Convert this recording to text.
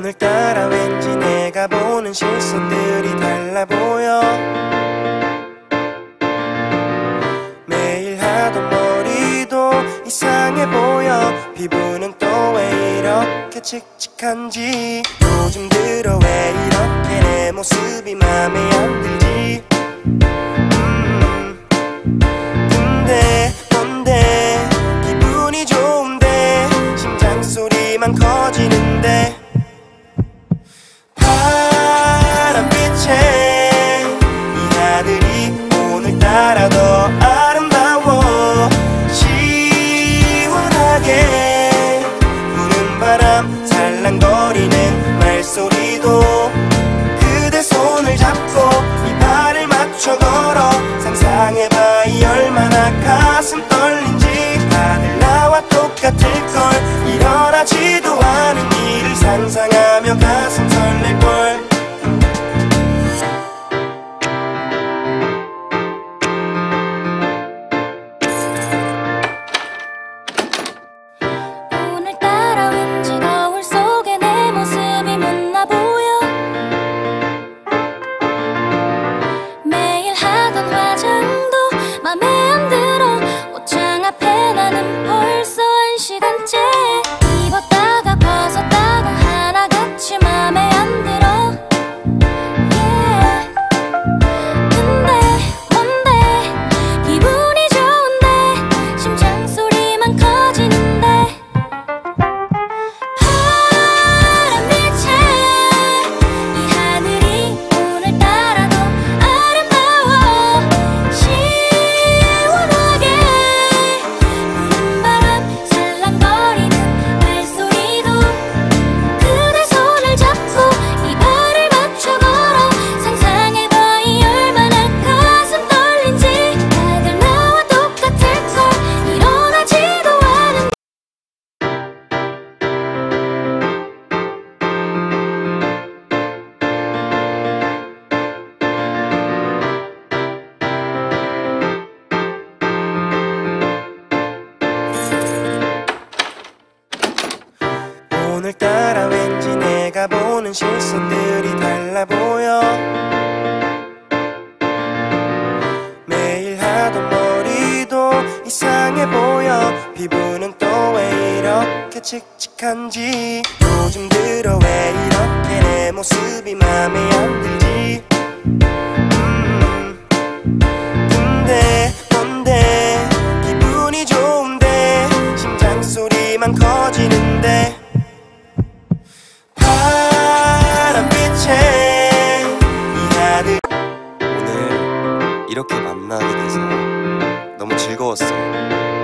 오늘따라 왠지 내가 보는 실수들이 달라 보여. 매일 하던 머리도 이상해 보여. 피부는 또 왜 이렇게 칙칙한지. 요즘 들어 왜 이렇게 내 모습이 맘에 안 들지. 근데 뭔데 기분이 좋은데 심장 소리만 커지는데. 파란빛에 이 하늘이 오늘따라 더 아름다워. 시원하게 부는 바람 살랑거리는 말소리도 그대 손을 잡고 이 발을 맞춰 걸어. 상상해봐 이 얼마나 가슴 떨린지. 다들 나와 똑같을걸. 일어나지도 않은 일을 상상하며 가슴 설렐걸. 오늘따라 왠지 거울 속에 내 모습이 못나 보여. 매일 하던 화장도 맘에 안 들어. 옷장 앞에 나는 벌써 1시간째. 입었다가 벗었다가 하나같이 맘에 안 들어. Yeah. 근데 뭔데 기분이 좋은데 심장 소리만 커지는데. 파란빛에 이 하늘이 오늘따라 더 아름다워. 시원하게 부는 바람 살랑거리는 말소리도 그대 손을 잡고 이 발을 맞춰 걸어. 상상해봐 이 얼마나 가슴 떨린지. 다들 나와 똑같을걸. 일어나지도 않은 오늘따라 왠지 내가 보는 실수들이 달라 보여. 매일 하던 머리도 이상해 보여. 피부는 또 왜 이렇게 칙칙한지. 요즘 들어 왜 이렇게 내 모습이 맘에 안 들지. 근데 뭔데 기분이 좋은데 심장 소리만 커지는데. 파란빛에 이 하늘. 오늘 이렇게 만나게 돼서 너무 즐거웠어요.